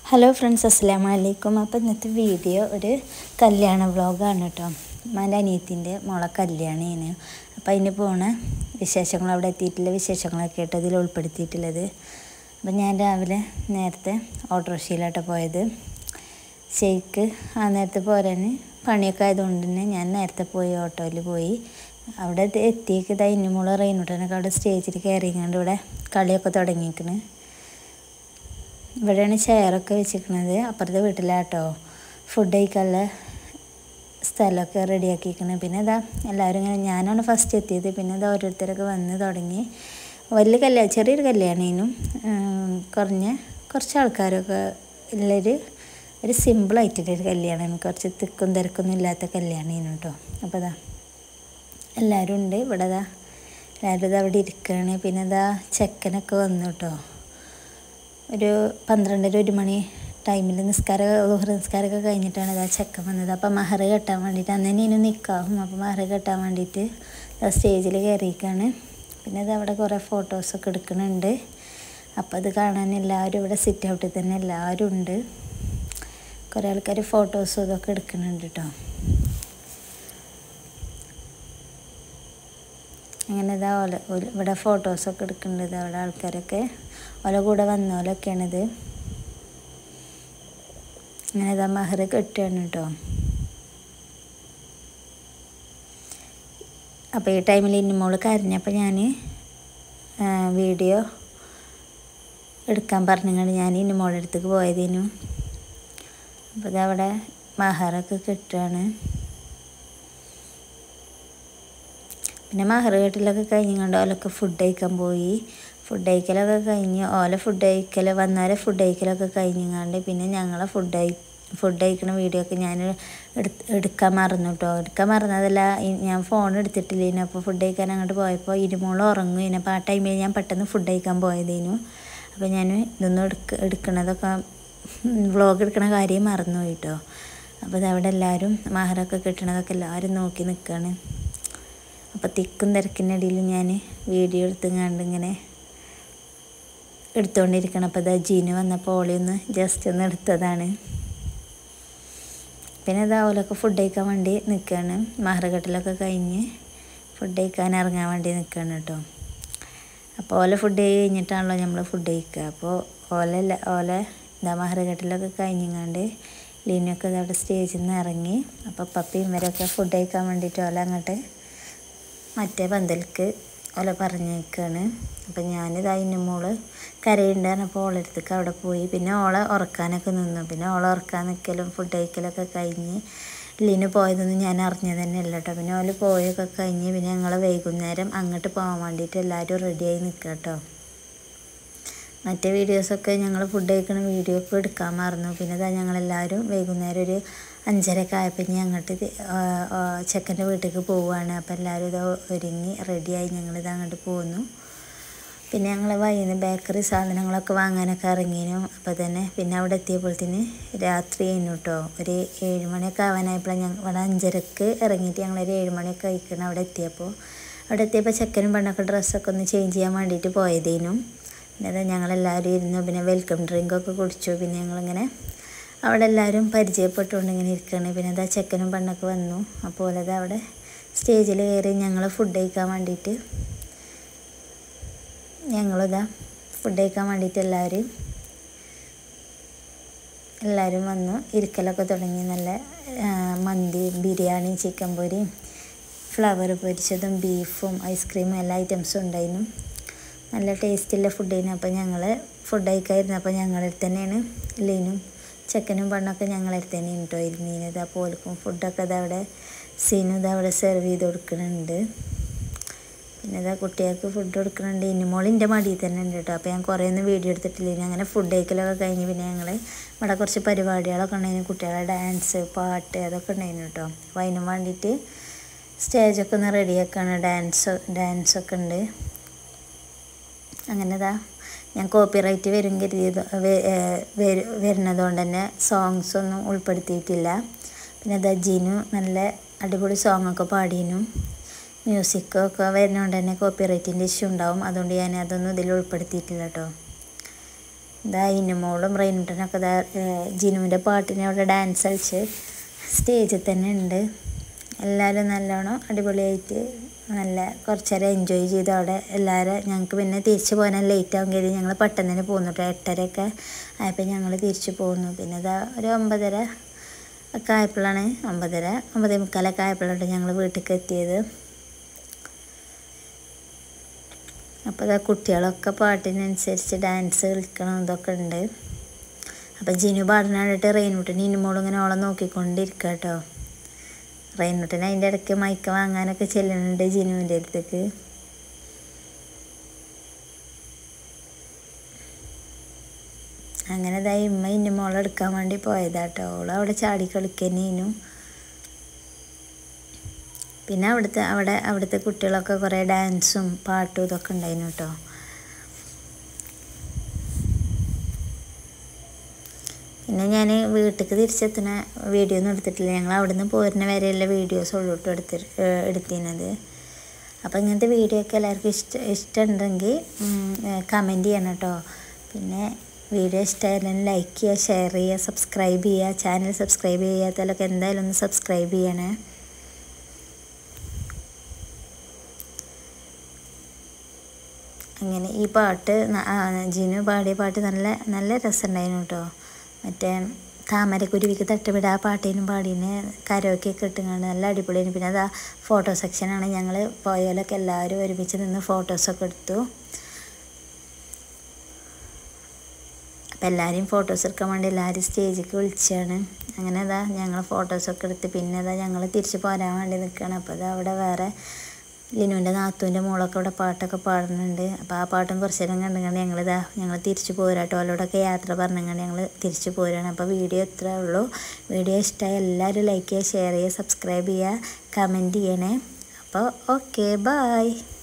Hello friends, അസ്സലാമു അലൈക്കും. അപ്പോൾ ഇന്നത്തെ വീഡിയോ ഒരു കല്യാണ വ്ളോഗാണ് കേട്ടോ. എൻ്റെ അനിയത്തിൻ്റെ മോളെ കല്യാണമാണ്. അപ്പോൾ അതിന് പോണ വിശേഷങ്ങൾ, അവിടെ എത്തിയിട്ടുള്ള വിശേഷങ്ങളൊക്കെ ആയിട്ട് അതിൽ ഉൾപ്പെടുത്തിയിട്ടുള്ളത്. അപ്പോൾ ഞാൻ രാവിലെ നേരത്തെ ഓട്ടോറിക്ഷയിലാട്ടോ പോയത്. ഷെയ്ക്ക് ആ നേരത്തെ പോരാൻ പണിയൊക്കെ ആയതുകൊണ്ട് തന്നെ ഞാൻ നേരത്തെ പോയി, ഓട്ടോയിൽ പോയി. അവിടെ എത്തിയേക്ക് ഇതാ ഇന്നുമോള് റെയിൻകോട്ടനൊക്കെ അവിടെ സ്റ്റേജിൽ കയറിങ്ങാണ്ട് ഇവിടെ കളിയൊക്കെ തുടങ്ങിയിരിക്കണ്. ഇവിടെയാണ് ചെയറൊക്കെ വെച്ചിരിക്കുന്നത്. അപ്പുറത്തെ വീട്ടിലാട്ടോ ഫുഡ് കഴിക്കാനുള്ള സ്ഥലമൊക്കെ റെഡിയാക്കിയിരിക്കുന്നത്. പിന്നെ ഇതാ എല്ലാവരും ഇങ്ങനെ, ഞാനാണ് ഫസ്റ്റ് എത്തിയത്. പിന്നെ ഇതാ ഓരോരുത്തരൊക്കെ വന്ന് തുടങ്ങി. വലിയ കല്യാണം, ചെറിയൊരു കല്യാണേനും കുറച്ച് ആൾക്കാരൊക്കെ ഒരു സിമ്പിളായിട്ടുള്ളൊരു കല്യാണമാണ്. കുറച്ച് തിക്കും തിരക്കൊന്നും ഇല്ലാത്ത കല്യാണേനും കേട്ടോ. അപ്പോൾ ഇതാ എല്ലാവരും ഉണ്ട് ഇവിടെ. എല്ലാവരും ഇതാ അവിടെ ഇരിക്കുകയാണ്. പിന്നെ ഇതാ ചെക്കനൊക്കെ വന്നു കേട്ടോ. ഒരു 12-1 മണി ടൈമിൽ നിസ്കാരമൊക്കെ കഴിഞ്ഞിട്ടാണ് ഇതാ ചെക്കൻ വന്നത്. അപ്പോൾ മഹർ കെട്ടാൻ വേണ്ടിയിട്ട്, അന്ന് തന്നെ ഇനി നിൽക്കാവും. അപ്പോൾ മഹർ കെട്ടാൻ വേണ്ടിയിട്ട് സ്റ്റേജിൽ കയറിയിരിക്കുകയാണ്. പിന്നെ ഇത് അവിടെ കുറേ ഫോട്ടോസൊക്കെ എടുക്കുന്നുണ്ട്. അപ്പോൾ അത് കാണാൻ എല്ലാവരും ഇവിടെ സിറ്റ് ഔട്ടിൽ തന്നെ എല്ലാവരും ഉണ്ട്. കുറേ ആൾക്കാർ ഫോട്ടോസും ഇതൊക്കെ എടുക്കുന്നുണ്ട് കേട്ടോ. അങ്ങനെ ഇതാ ഇവിടെ ഫോട്ടോസൊക്കെ എടുക്കുന്നുണ്ട്. അവിടെ ആൾക്കാരൊക്കെ ഓല കൂടെ വന്നോലൊക്കെയാണിത്. അങ്ങനെ ഇതാ മഹർ കെട്ടുകയാണ് കേട്ടോ. അപ്പോൾ ഈ ടൈമിൽ ഇന്നുമോള് കരഞ്ഞപ്പോൾ ഞാൻ വീഡിയോ എടുക്കാൻ പറഞ്ഞുകൊണ്ട് ഞാൻ ഇന്നുമോളുടെ അടുത്തേക്ക് പോയതിനു. അപ്പോൾ ഇതവിടെ മഹറൊക്കെ കെട്ടുകയാണ്. പിന്നെ മഹർ കെട്ടലൊക്കെ കഴിഞ്ഞുകൊണ്ട് ഓലൊക്കെ ഫുഡ് കഴിക്കാൻ പോയി. ഫുഡ് കഴിക്കലൊക്കെ കഴിഞ്ഞ് വന്നവരെ ഫുഡ് കഴിക്കലൊക്കെ കഴിഞ്ഞുകൊണ്ട് പിന്നെ ഞങ്ങളെ ഫുഡ് കഴിക്കണ വീഡിയോ ഒക്കെ ഞാൻ എടുക്കാൻ മറന്നു കേട്ടോ. എടുക്കാൻ മറന്നതല്ല, ഞാൻ ഫോൺ എടുത്തിട്ടില്ലേനു. അപ്പോൾ ഫുഡ് കഴിക്കാൻ അങ്ങോട്ട് പോയപ്പോൾ ഇരുമോളം ഉറങ്ങുകയാണ്. അപ്പോൾ ആ ടൈമിൽ ഞാൻ പെട്ടെന്ന് ഫുഡ് കഴിക്കാൻ പോയതേനു. അപ്പോൾ ഞാൻ ഇതൊന്നും എടുക്കണതൊക്കെ വ്ളോഗ് എടുക്കണ കാര്യം മറന്നു പോയി കേട്ടോ. അപ്പോൾ അതവിടെ എല്ലാവരും മഹറൊക്കെ കിട്ടണതൊക്കെ എല്ലാവരും നോക്കി നിൽക്കുകയാണ്. അപ്പോൾ തിക്കും തിരക്കിനിടയിൽ ഞാൻ വീഡിയോ ഇങ്ങനെ എടുത്തുകൊണ്ടിരിക്കണം. അപ്പോൾ ഇതാ ജീനു വന്നപ്പോൾ ഓളിയൊന്ന് ജസ്റ്റ് ഒന്ന് എടുത്തതാണ്. പിന്നെ ഇതാ ഓലൊക്കെ ഫുഡ് കഴിക്കാൻ വേണ്ടി നിൽക്കുകയാണ്. മഹർ കെട്ടലൊക്കെ കഴിഞ്ഞ് ഫുഡ് കഴിക്കാൻ ഇറങ്ങാൻ വേണ്ടി നിൽക്കുകയാണ് കേട്ടോ. അപ്പോൾ ഓല ഫുഡ് കഴിഞ്ഞിട്ടാണല്ലോ നമ്മൾ ഫുഡ് കഴിക്കുക. അപ്പോൾ ഓല ഇതാ മഹർ കെട്ടലൊക്കെ കഴിഞ്ഞങ്ങാണ്ട് ലീനൊക്കെ അവിടെ സ്റ്റേജിൽ നിന്ന് ഇറങ്ങി. അപ്പോൾ പപ്പയും ഇവരൊക്കെ ഫുഡ് കഴിക്കാൻ വേണ്ടിയിട്ട് ഓല അങ്ങോട്ട് മറ്റേ പന്തലിക്ക് ഓല പറഞ്ഞേക്കാണ്. അപ്പം ഞാനിത് ഇന്നുമോള് കരയുണ്ടായിരുന്നു. അപ്പോൾ ഓളടുത്തേക്ക് അവിടെ പോയി. പിന്നെ ഓളെ ഉറക്കാനൊക്കെ നിന്നു. പിന്നെ ഓളെ ഉറക്കാൻ നിൽക്കലും ഫുഡ് കഴിക്കലൊക്കെ കഴിഞ്ഞ് ലീന് പോയതൊന്നും ഞാൻ അറിഞ്ഞത് തന്നെ അല്ല കേട്ടോ. പിന്നെ ഓല് പോയൊക്കെ കഴിഞ്ഞ് പിന്നെ ഞങ്ങൾ വൈകുന്നേരം അങ്ങോട്ട് പോകാൻ വേണ്ടിയിട്ട് എല്ലാവരും റെഡിയായി നിൽക്കുക കേട്ടോ. മറ്റേ വീഡിയോസൊക്കെ ഞങ്ങൾ ഫുഡ് കഴിക്കണ വീഡിയോ ഒക്കെ എടുക്കാൻ മറന്നു. പിന്നെ ഇതാ ഞങ്ങളെല്ലാവരും വൈകുന്നേരം ഒരു 5:30 ആയപ്പോൾ ഇനി അങ്ങോട്ട് ചെക്കൻ്റെ വീട്ടിലേക്ക് പോവുകയാണ്. അപ്പോൾ എല്ലാവരും ഇത് ഒരുങ്ങി റെഡിയായി ഞങ്ങളിത് അങ്ങോട്ട് പോന്നു. പിന്നെ ഞങ്ങൾ വൈകുന്നേരം ബേക്കറി സാധനങ്ങളൊക്കെ വാങ്ങാനൊക്കെ ഇറങ്ങിയിരുന്നു. അപ്പോൾ തന്നെ പിന്നെ അവിടെ എത്തിയപ്പോഴത്തേന് രാത്രി ആയിരുന്നു കേട്ടോ. ഒരു 7 മണിയൊക്കെ ആവാനായപ്പോഴാണ് ഇവിടെ 5:30 ഇറങ്ങിയിട്ട് ഞങ്ങളൊരു 7 മണിയൊക്കെ കഴിക്കണം അവിടെ എത്തിയപ്പോൾ ചെക്കനും പെണ്ണൊക്കെ ഡ്രസ്സൊക്കെ ഒന്ന് ചേഞ്ച് ചെയ്യാൻ വേണ്ടിയിട്ട് പോയതേനും. പിന്നെ അത് ഞങ്ങളെല്ലാവരും ഇരുന്നു. പിന്നെ വെൽക്കം ഡ്രിങ്കൊക്കെ കുടിച്ചു. പിന്നെ ഞങ്ങളിങ്ങനെ അവിടെ എല്ലാവരും പരിചയപ്പെട്ടുകൊണ്ട് ഇങ്ങനെ ഇരിക്കുകയാണ്. പിന്നെ അതാ ചെക്കനും പെണ്ണൊക്കെ വന്നു. അപ്പോൾ അത് അവിടെ സ്റ്റേജിൽ കയറി ഞങ്ങൾ ഫുഡ് കഴിക്കാൻ വേണ്ടിയിട്ട് എല്ലാവരും വന്നു ഇരിക്കലൊക്കെ തുടങ്ങി. നല്ല മന്തി, ബിരിയാണി, ചിക്കൻ പൊരിയും ഫ്ലവർ പൊരിച്ചതും ബീഫും ഐസ്ക്രീമും എല്ലാ ഐറ്റംസും ഉണ്ടായിരുന്നു. നല്ല ടേസ്റ്റുള്ള ഫുഡായിരുന്നു. അപ്പോൾ ഞങ്ങൾ ഫുഡ് കഴിക്കായിരുന്നു. അപ്പോൾ ഞങ്ങളുടെ അടുത്ത് തന്നെയാണ് ലീനും ചെക്കനും പെണ്ണൊക്കെ ഞങ്ങളുടെ അടുത്ത് തന്നെ കേട്ടോ ഇരുന്നീനത്. അപ്പോൾ ഓൽക്കും ഫുഡൊക്കെ ഇതവിടെ സീനും ഇതവിടെ സെർവ് ചെയ്ത് കൊടുക്കുന്നുണ്ട്. പിന്നെ ഇതാ കുട്ടികൾക്ക് ഫുഡ് കൊടുക്കുന്നുണ്ട്. ഇന്നുമോളിൻ്റെ മടിയിൽ തന്നെ ഉണ്ട് കേട്ടോ. അപ്പോൾ ഞാൻ കുറേ ഒന്നും വീഡിയോ എടുത്തിട്ടില്ല. അങ്ങനെ ഫുഡ് കഴിക്കലൊക്കെ കഴിഞ്ഞ് പിന്നെ ഞങ്ങൾ ഇവിടെ കുറച്ച് പരിപാടികളൊക്കെ ഉണ്ടായിരുന്നു. കുട്ടികളുടെ ഡാൻസ്, പാട്ട് അതൊക്കെ ഉണ്ടായിരുന്നു കേട്ടോ. അപ്പോൾ അതിനും വേണ്ടിയിട്ട് സ്റ്റേജൊക്കെ ഒന്ന് റെഡിയാക്കുകയാണ്. ഡാൻസൊക്കെ ഉണ്ട്. അങ്ങനെ ഇതാ ഞാൻ കോപ്പിറൈറ്റ് വരുന്നതുകൊണ്ട് തന്നെ സോങ്സൊന്നും ഉൾപ്പെടുത്തിയിട്ടില്ല. പിന്നെ ഇതാ ജീനു നല്ല അടിപൊളി സോങ്ങൊക്കെ പാടിയിരുന്നു. മ്യൂസിക്കൊക്കെ വരുന്നതുകൊണ്ട് തന്നെ കോപ്പിറൈറ്റിൻ്റെ ഇഷ്യൂ ഉണ്ടാവും. അതുകൊണ്ട് ഞാൻ അതൊന്നും ഇതിൽ ഉൾപ്പെടുത്തിയിട്ടില്ല കേട്ടോ. ഇതാ ഇന്നുമോളും റെയിൻകുട്ടനൊക്കെ ഇതാ ജിനുവിൻ്റെ പാട്ടിന് അവിടെ ഡാൻസ് കളിച്ച് സ്റ്റേജിൽ തന്നെ ഉണ്ട്. എല്ലാവരും നല്ലോണം അടിപൊളിയായിട്ട് നല്ല കുറച്ച് നേരം എൻജോയ് ചെയ്തു അവിടെ എല്ലാവരും. ഞങ്ങൾക്ക് പിന്നെ തിരിച്ച് പോകാൻ ലേറ്റ് ആകും കരുതി ഞങ്ങൾ പെട്ടെന്ന് തന്നെ പോന്നു കേട്ടോ. 8:30 ആയപ്പോൾ ഞങ്ങൾ തിരിച്ച് പോന്നു. പിന്നെ ഇതാ ഒരു 9:30 ഒക്കെ ആയപ്പോഴാണ് 9:45 ആയപ്പോഴാണ് ഞങ്ങൾ വീട്ടിലേക്ക് എത്തിയത്. അപ്പോൾ ഇതാ കുട്ടികളൊക്കെ പാട്ടിനനുസരിച്ച് ഡാൻസ് കളിക്കണം ഇതൊക്കെ ഉണ്ട്. അപ്പോൾ ജിനു പാടുന്ന കണ്ടിട്ട് റെയിൻകുട്ടൻ ഇന്നുമോളും ഇങ്ങനെ ഓളെ നോക്കിക്കൊണ്ടിരിക്കുക കേട്ടോ. റെയിൻകുട്ടൻ അതിൻ്റെ ഇടയ്ക്ക് മൈക്ക് വാങ്ങാനൊക്കെ ചെല്ലുന്നുണ്ട് ജിനുവിൻ്റെ അടുത്തേക്ക്. അങ്ങനെ ഇതാ ഇമ്മ ഇന്നുമോളെ എടുക്കാൻ വേണ്ടി പോയതാട്ടോ. ഓൾ അവിടെ ചാടി കളിക്കുന്നേനു. പിന്നെ അവിടുത്തെ കുട്ടികളൊക്കെ കുറേ ഡാൻസും പാട്ടും ഇതൊക്കെ ഉണ്ടായിരുന്നു കേട്ടോ. പിന്നെ ഞാൻ വീട്ടിലേക്ക് തിരിച്ചെത്തുന്ന വീഡിയോ ഒന്നും എടുത്തിട്ടില്ല. ഞങ്ങൾ അവിടെ നിന്ന് പോരുന്ന വരെയുള്ള വീഡിയോസ് ഉള്ളൂ എടുത്തിരുന്നത്. അപ്പോൾ ഇങ്ങനത്തെ വീഡിയോ ഒക്കെ എല്ലാവർക്കും ഇഷ്ടമുണ്ടെങ്കിൽ കമൻറ്റ് ചെയ്യണം കേട്ടോ. പിന്നെ വീഡിയോ ഇഷ്ടമായാലും ലൈക്ക് ചെയ്യുക, ഷെയർ ചെയ്യുക, സബ്സ്ക്രൈബ് ചെയ്യുക. ചാനൽ സബ്സ്ക്രൈബ് ചെയ്യാത്തതിലൊക്കെ എന്തായാലും ഒന്ന് സബ്സ്ക്രൈബ് ചെയ്യണേ. അങ്ങനെ ഈ പാട്ട് ജിനു പാടിയ പാട്ട് നല്ല രസമുണ്ടായിരുന്നു കേട്ടോ. മറ്റേ താമരക്കുരുവിക്ക് തട്ടുപിട ആ പാട്ടിനും പാടീന് കരോക്കെയൊക്കെ ഇട്ടുകൊണ്ട് നല്ല അടിപൊളിയാണ്. പിന്നെ അതാ ഫോട്ടോ സെക്ഷനാണ്. ഞങ്ങൾ പോയാലൊക്കെ എല്ലാവരും ഒരുമിച്ച് നിന്ന് ഫോട്ടോസൊക്കെ എടുത്തു. അപ്പോൾ എല്ലാവരെയും ഫോട്ടോസ് എടുക്കാൻ വേണ്ടി എല്ലാവരും സ്റ്റേജിലേക്ക് വിളിച്ചാണ്. അങ്ങനെ അതാ ഞങ്ങൾ ഫോട്ടോസൊക്കെ എടുത്ത് പിന്നെ അതാ ഞങ്ങൾ തിരിച്ച് പോരാൻ വേണ്ടി നിൽക്കുകയാണ്. അപ്പോൾ അതാ അവിടെ വേറെ ലിനുവിൻ്റെ നാത്തൂൻ്റെ മോളൊക്കെ ഇവിടെ പാട്ടൊക്കെ പാടുന്നുണ്ട്. അപ്പോൾ ആ പാട്ടും കുറച്ച് നേരം കണ്ടുകൊണ്ട് ഞങ്ങൾ തിരിച്ച് പോരാട്ടോ. അവരോടൊക്കെ യാത്ര പറഞ്ഞുകൊണ്ട് ഞങ്ങൾ തിരിച്ച് പോരാണ്. അപ്പോൾ വീഡിയോ ഇത്രേ ഉള്ളൂ. വീഡിയോ ഇഷ്ടമായി എല്ലാവരും ലൈക്ക് ചെയ്യുക, ഷെയർ ചെയ്യുക, സബ്സ്ക്രൈബ് ചെയ്യുക, കമൻറ്റ് ചെയ്യണേ. അപ്പോൾ ഓക്കെ, ബായ്.